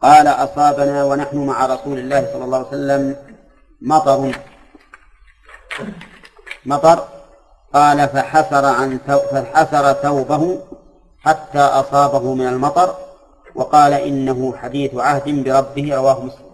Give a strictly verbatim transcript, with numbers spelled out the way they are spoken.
قال أصابنا ونحن مع رسول الله صلى الله عليه وسلم مطر مطر قال فحسر عن فحسر ثوبه حتى أصابه من المطر، وقال إنه حديث عهد بربه، رواه مسلم.